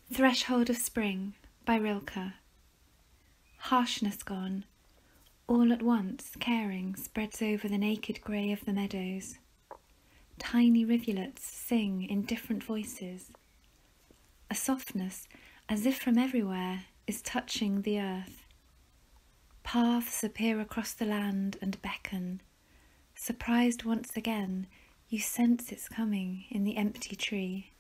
Threshold of Spring by Rilke. Harshness gone, all at once caring spreads over the naked grey of the meadows. Tiny rivulets sing in different voices. A softness, as if from everywhere, is touching the earth. Paths appear across the land and beckon. Surprised once again, you sense its coming in the empty tree.